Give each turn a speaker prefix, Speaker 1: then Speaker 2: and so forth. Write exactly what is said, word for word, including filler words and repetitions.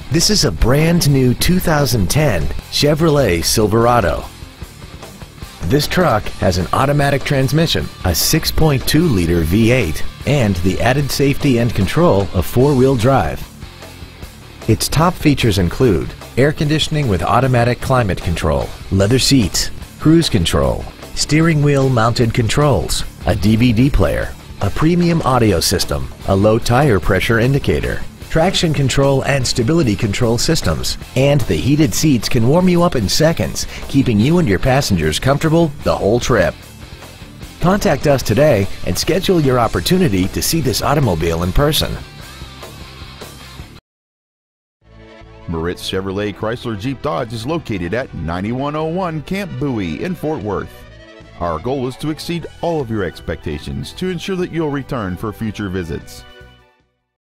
Speaker 1: This is a brand new two thousand ten Chevrolet Silverado. This truck has an automatic transmission, a six point two liter V eight, and the added safety and control of four-wheel drive. Its top features include air conditioning with automatic climate control, leather seats, cruise control, steering wheel mounted controls, a D V D player, a premium audio system, a low tire pressure indicator, traction control and stability control systems, and the heated seats can warm you up in seconds, keeping you and your passengers comfortable the whole trip. Contact us today and schedule your opportunity to see this automobile in person.
Speaker 2: Moritz Chevrolet Chrysler Jeep Dodge is located at ninety-one oh one Camp Bowie in Fort Worth. Our goal is to exceed all of your expectations to ensure that you'll return for future visits.